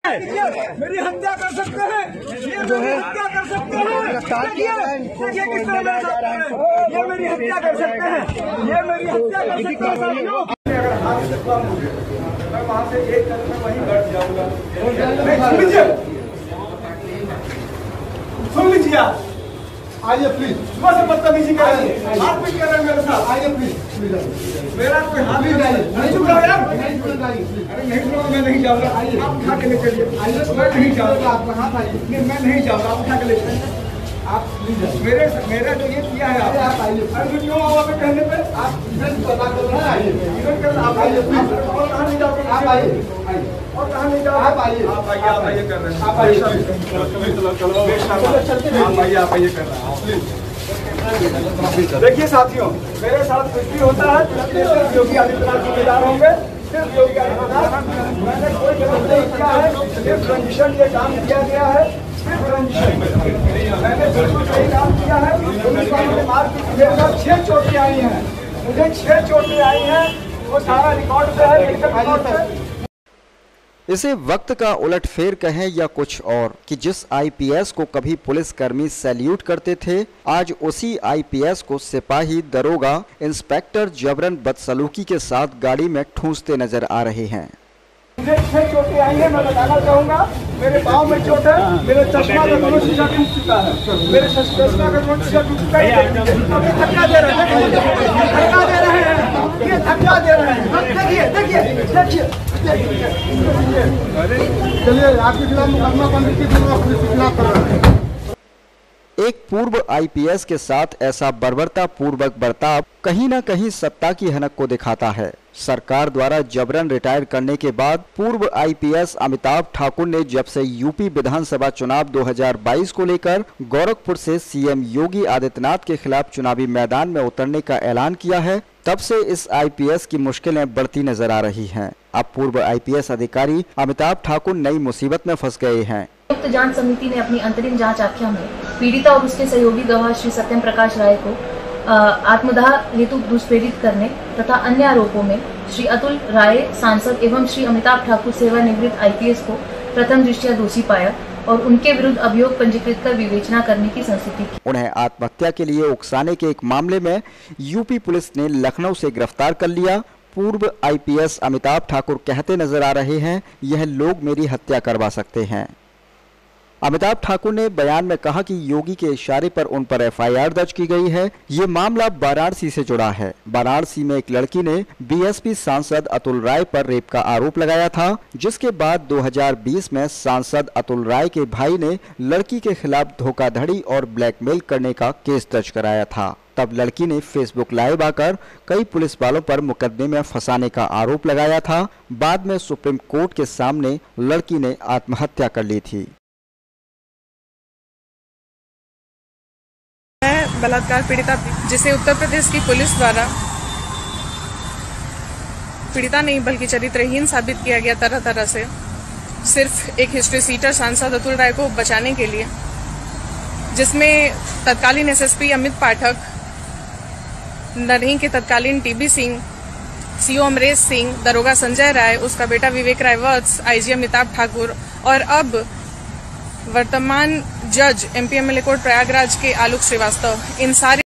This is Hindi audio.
मेरी हत्या कर सकते हैं, ये मेरी हत्या कर सकते हैं। देखिए किस तरह मेरे साथ है, ये मेरी हत्या कर सकते हैं, ये मेरी हत्या कर सकते हैं साथियों। अगर हाथ से कम हो गया मैं वहाँ से एक कदम में वहीं बैठ जाऊंगा। सुन लीजिए आइए प्लीज, सुबह से बदतमीजी कर रहे हैं, हाथ पीट कर रहे हैं मेरे साथ। आइए प्लीज, मेरा कोई हाथ नहीं जाइए, नहीं चुप रहो यार। अरे नहीं चुप, मैं नहीं जाऊंगा। आप उठा के ले चलिए। मैं नहीं जाऊंगा, आपका हाथ आइए। मैं नहीं जाऊंगा, आप उठा के ले चलिए। आप प्लीज मेरा जो ये किया है आप आइए। अरे क्यों आओ आप कहने पे आप इधर पता कर रहे हैं। आइए इधर कर, आप आइए। और कहाँ नहीं जाओगे? आप आइए, और कहाँ नहीं जाओगे? आप आइए, आप आइए कर रहे हैं। आप आइए, चलो आप आइए कर रहे हैं। देखिए साथियों, मेरे साथ कुछ भी होता है सिर्फ योगी आदित्यनाथ जिम्मेदार होंगे, सिर्फ योगी आदित्यनाथ। मैंने कोई गलत नहीं किया है, सिर्फ रंजिशन ये काम किया गया है, सिर्फ रंजिशन। मैंने बिल्कुल सही काम किया है। मेरे साथ 6 चोटें आई हैं, मुझे 6 चोटें आई हैं, वो सारा रिकॉर्ड पे है, मेडिकल रिकॉर्ड पे। इसे वक्त का उलटफेर कहें या कुछ और कि जिस आईपीएस को कभी पुलिसकर्मी सैल्यूट करते थे, आज उसी आईपीएस को सिपाही, दरोगा, इंस्पेक्टर जबरन बदसलूकी के साथ गाड़ी में ठूंसते नजर आ रहे हैं। मुझे 6 चोटें आई हैं, मैं बताना चाहूँगा। मेरे पाँव में चोट है, मेरे चश्मा का दोनों शीशा टूट चुका है, मेरे चश्मा का दोनों शीशा टूट चुका है। अभी धक्का दे रहे हैं, धक्का दे रहे हैं, ये धक्का दे रहे हैं। देखिए देखिए देखिए, चलिए आपके खिलाफ मुकदमा पंद्रह के खिलाफ कर रहे हैं। एक पूर्व आईपीएस के साथ ऐसा बर्बरता पूर्वक बर्ताव कहीं न कहीं सत्ता की हनक को दिखाता है। सरकार द्वारा जबरन रिटायर करने के बाद पूर्व आईपीएस अमिताभ ठाकुर ने जब से यूपी विधानसभा चुनाव 2022 को लेकर गोरखपुर से सीएम योगी आदित्यनाथ के खिलाफ चुनावी मैदान में उतरने का ऐलान किया है, तब से इस आईपीएस की मुश्किलें बढ़ती नजर आ रही हैं। अब पूर्व आईपीएस अधिकारी अमिताभ ठाकुर नई मुसीबत में फंस गए हैं। संयुक्त जांच समिति ने अपनी अंतरिम जांच आख्या में पीड़िता और उसके सहयोगी गवाह श्री सत्यम प्रकाश राय को आत्मदाह हेतु दुष्प्रेरित करने तथा अन्य आरोपों में श्री अतुल राय सांसद एवं श्री अमिताभ ठाकुर सेवानिवृत्त आईपीएस को प्रथम दृष्टया दोषी पाया और उनके विरुद्ध अभियोग पंजीकृत कर विवेचना करने की संस्तुति की। उन्हें आत्महत्या के लिए उकसाने के एक मामले में यूपी पुलिस ने लखनऊ से गिरफ्तार कर लिया। पूर्व आईपीएस अमिताभ ठाकुर कहते नजर आ रहे हैं, यह लोग मेरी हत्या करवा सकते हैं। अमिताभ ठाकुर ने बयान में कहा कि योगी के इशारे पर उन पर एफआईआर दर्ज की गई है। ये मामला वाराणसी से जुड़ा है। वाराणसी में एक लड़की ने बीएसपी सांसद अतुल राय पर रेप का आरोप लगाया था, जिसके बाद 2020 में सांसद अतुल राय के भाई ने लड़की के खिलाफ धोखाधड़ी और ब्लैकमेल करने का केस दर्ज कराया था। तब लड़की ने फेसबुक लाइव आकर कई पुलिस वालों पर मुकदमे में फंसाने का आरोप लगाया था। बाद में सुप्रीम कोर्ट के सामने लड़की ने आत्महत्या कर ली थी। बलात्कार पीड़िता जिसे उत्तर प्रदेश की पुलिस द्वारा पीड़िता नहीं बल्कि चरित्रहीन साबित किया गया तरह तरह से, सिर्फ एक हिस्ट्री सीटर सांसद अतुल राय को बचाने के लिए, जिसमें तत्कालीन एसएसपी अमित पाठक, नरही के तत्कालीन टीबी सिंह, सीओ अमरेश सिंह, दरोगा संजय राय, उसका बेटा विवेक राय वत्स, आईजी अमिताभ ठाकुर और अब वर्तमान जज एमपी एमएलए कोर्ट प्रयागराज के आलोक श्रीवास्तव, इन सारे